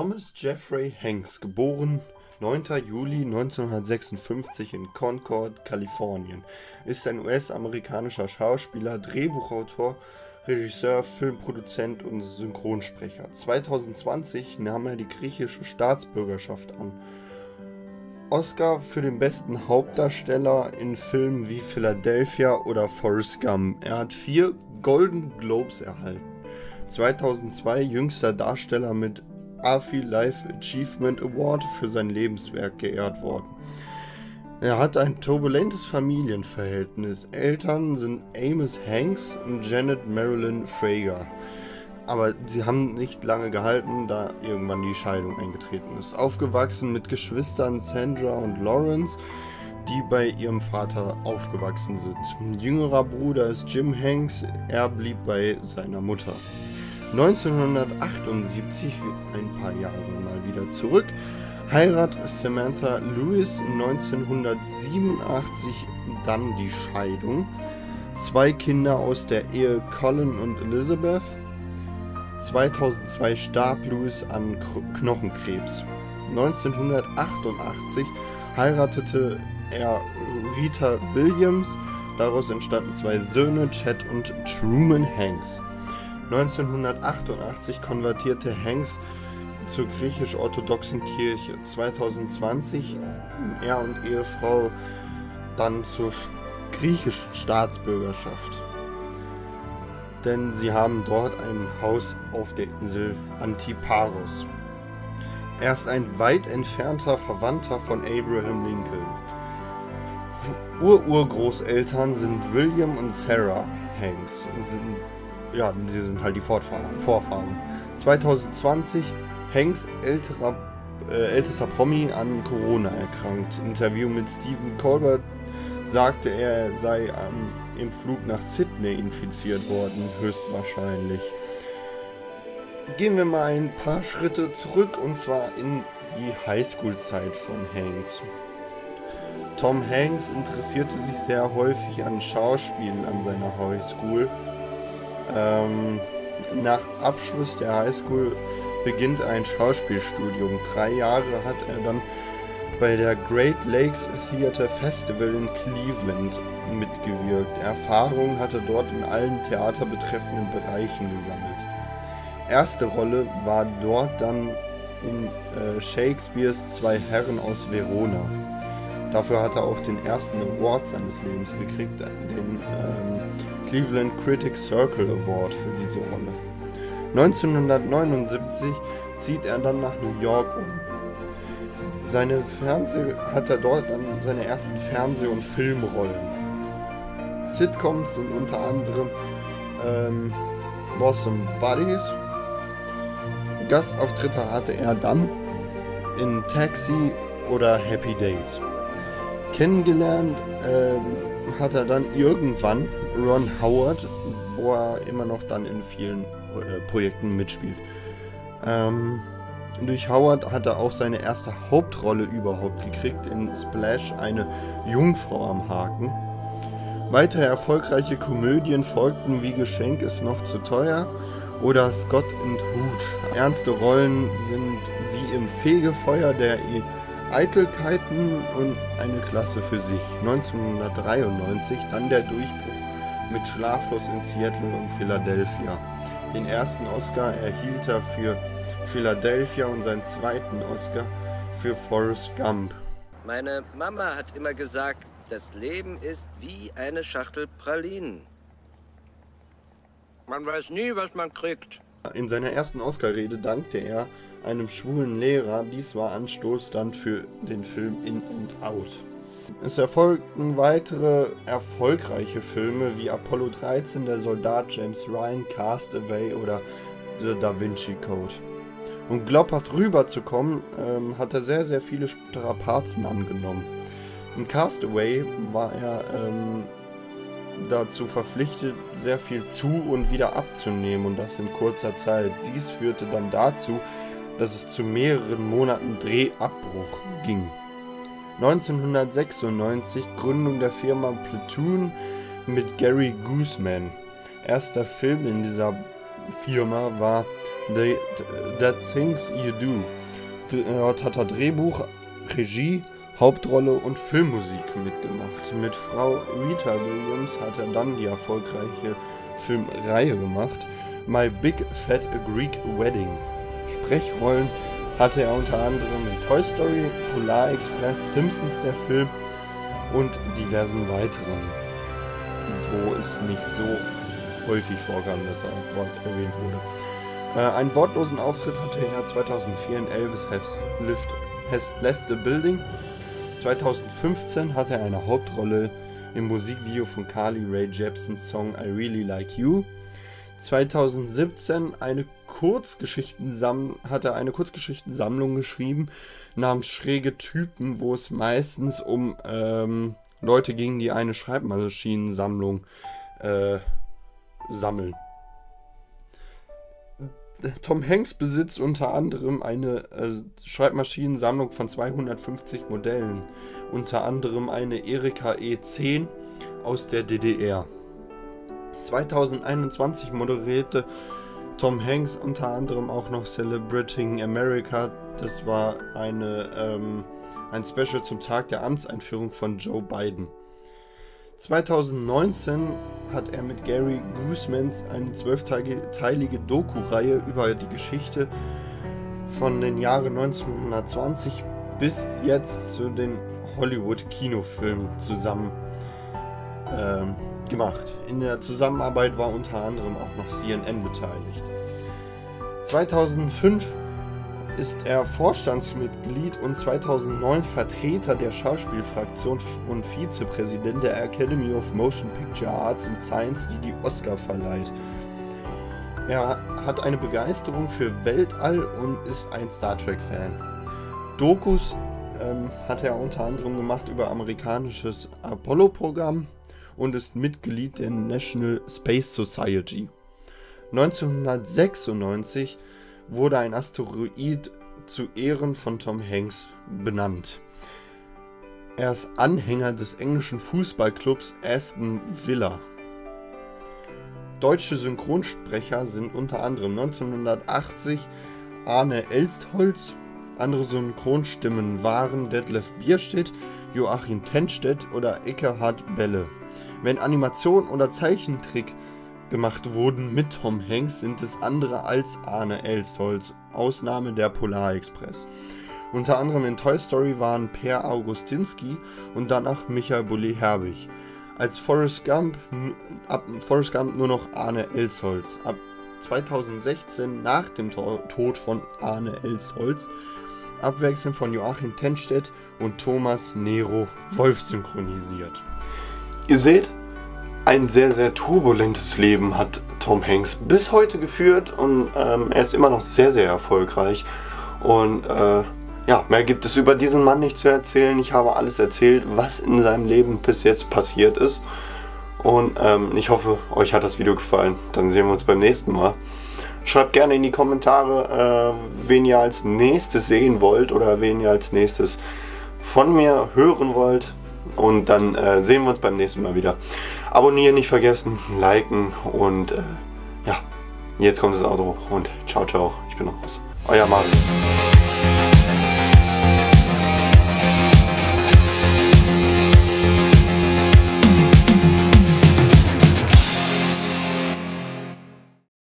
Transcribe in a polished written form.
Thomas Jeffrey Hanks, geboren 9. Juli 1956 in Concord, Kalifornien, ist ein US-amerikanischer Schauspieler, Drehbuchautor, Regisseur, Filmproduzent und Synchronsprecher. 2020 nahm er die griechische Staatsbürgerschaft an. Oscar für den besten Hauptdarsteller in Filmen wie Philadelphia oder Forrest Gump. Er hat 4 Golden Globes erhalten. 2002 jüngster Darsteller mit AFI Life Achievement Award für sein Lebenswerk geehrt worden. Er hat ein turbulentes Familienverhältnis. Eltern sind Amos Hanks und Janet Marilyn Frager. Aber sie haben nicht lange gehalten, da irgendwann die Scheidung eingetreten ist. Aufgewachsen mit Geschwistern Sandra und Lawrence, die bei ihrem Vater aufgewachsen sind. Ein jüngerer Bruder ist Jim Hanks, er blieb bei seiner Mutter. 1978, ein paar Jahre mal wieder zurück, heiratet Samantha Lewis. 1987 dann die Scheidung. 2 Kinder aus der Ehe, Colin und Elizabeth. 2002 starb Lewis an Knochenkrebs. 1988 heiratete er Rita Williams. Daraus entstanden 2 Söhne, Chet und Truman Hanks. 1988 konvertierte Hanks zur griechisch-orthodoxen Kirche. 2020 er und Ehefrau dann zur griechischen Staatsbürgerschaft. Denn sie haben dort ein Haus auf der Insel Antiparos. Er ist ein weit entfernter Verwandter von Abraham Lincoln. Urgroßeltern sind William und Sarah Hanks. Sie sind halt die Vorfahren. 2020 Hanks ältester Promi an Corona erkrankt. Interview mit Stephen Colbert sagte er sei im Flug nach Sydney infiziert worden, höchstwahrscheinlich. Gehen wir mal ein paar Schritte zurück, und zwar in die Highschool-Zeit von Hanks. Tom Hanks interessierte sich sehr häufig an Schauspielen an seiner Highschool. Nach Abschluss der Highschool beginnt ein Schauspielstudium. 3 Jahre hat er dann bei der Great Lakes Theatre Festival in Cleveland mitgewirkt. Erfahrung hat er dort in allen theaterbetreffenden Bereichen gesammelt. Erste Rolle war dort dann in Shakespeares 2 Herren aus Verona. Dafür hat er auch den ersten Award seines Lebens gekriegt, den Cleveland Critics Circle Award für diese Rolle. 1979 zieht er dann nach New York um. Hat er dort dann seine ersten Fernseh- und Filmrollen. Sitcoms sind unter anderem Bosom Buddies. Gastauftritte hatte er dann in Taxi oder Happy Days. Kennengelernt hat er dann irgendwann Ron Howard, wo er immer noch dann in vielen Projekten mitspielt. Durch Howard hat er auch seine erste Hauptrolle überhaupt gekriegt in Splash, eine Jungfrau am Haken. Weitere erfolgreiche Komödien folgten wie Geschenk ist noch zu teuer oder Scott and Hooch. Ernste Rollen sind wie im Fegefeuer der Eitelkeiten und eine Klasse für sich. 1993 dann der Durchbruch mit Schlaflos in Seattle und Philadelphia. Den ersten Oscar erhielt er für Philadelphia und seinen zweiten Oscar für Forrest Gump. Meine Mama hat immer gesagt, das Leben ist wie eine Schachtel Pralinen. Man weiß nie, was man kriegt. In seiner ersten Oscar-Rede dankte er einem schwulen Lehrer. Dies war Anstoß dann für den Film In and Out. Es erfolgten weitere erfolgreiche Filme wie Apollo 13, Der Soldat James Ryan, Castaway oder The Da Vinci Code. Um glaubhaft rüberzukommen, hat er sehr, sehr viele Strapazen angenommen. In Castaway war er dazu verpflichtet, sehr viel zu und wieder abzunehmen, und das in kurzer Zeit. Dies führte dann dazu, dass es zu mehreren Monaten Drehabbruch ging. 1996 Gründung der Firma Platoon mit Gary Guzman. Erster Film in dieser Firma war That Things You Do. Dort hat er Drehbuch, Regie, Hauptrolle und Filmmusik mitgemacht. Mit Frau Rita Williams hat er dann die erfolgreiche Filmreihe gemacht, My Big Fat Greek Wedding. Sprechrollen hatte er unter anderem in Toy Story, Polar Express, Simpsons der Film und diversen weiteren, wo es nicht so häufig vorkam, dass er dort erwähnt wurde. Einen wortlosen Auftritt hatte er 2004 in Elvis Has Left the Building. 2015 hatte er eine Hauptrolle im Musikvideo von Carly Rae Jepsens Song I Really Like You. 2017 hat er eine Kurzgeschichtensammlung geschrieben namens Schräge Typen, wo es meistens um Leute ging, die eine Schreibmaschinensammlung sammeln. Tom Hanks besitzt unter anderem eine Schreibmaschinensammlung von 250 Modellen, unter anderem eine Erika E10 aus der DDR. 2021 moderierte Tom Hanks unter anderem auch noch Celebrating America. Das war ein Special zum Tag der Amtseinführung von Joe Biden. 2019 hat er mit Gary Goosemans eine 12-teilige Doku-Reihe über die Geschichte von den Jahren 1920 bis jetzt zu den Hollywood-Kinofilmen zusammen gemacht. In der Zusammenarbeit war unter anderem auch noch CNN beteiligt. 2005 ist er Vorstandsmitglied und 2009 Vertreter der Schauspielfraktion und Vizepräsident der Academy of Motion Picture Arts and Science, die Oscar verleiht. Er hat eine Begeisterung für Weltall und ist ein Star Trek-Fan. Dokus hat er unter anderem gemacht über amerikanisches Apollo-Programm und ist Mitglied der National Space Society. 1996 wurde ein Asteroid zu Ehren von Tom Hanks benannt. Er ist Anhänger des englischen Fußballclubs Aston Villa. Deutsche Synchronsprecher sind unter anderem 1980 Arne Elstholz, andere Synchronstimmen waren Detlef Bierstedt, Joachim Tennstedt oder Eckhard Belle. Wenn Animation oder Zeichentrick gemacht wurden mit Tom Hanks, sind es andere als Arne Elstholz, Ausnahme der Polar Express. Unter anderem in Toy Story waren Per Augustinski und danach Michael Bulli-Herbig. Als Forrest Gump nur noch Arne Elstholz. Ab 2016, nach dem Tod von Arne Elstholz, abwechselnd von Joachim Tennstedt und Thomas Nero Wolf synchronisiert. Ihr seht, ein sehr, sehr turbulentes Leben hat Tom Hanks bis heute geführt und er ist immer noch sehr, sehr erfolgreich. Und ja, mehr gibt es über diesen Mann nicht zu erzählen. Ich habe alles erzählt, was in seinem Leben bis jetzt passiert ist. Und ich hoffe, euch hat das Video gefallen. Dann sehen wir uns beim nächsten Mal. Schreibt gerne in die Kommentare, wen ihr als nächstes sehen wollt oder wen ihr als nächstes von mir hören wollt. Und dann sehen wir uns beim nächsten Mal wieder. Abonnieren nicht vergessen, liken und ja, jetzt kommt das Outro und ciao, ciao, ich bin raus. Euer Mario.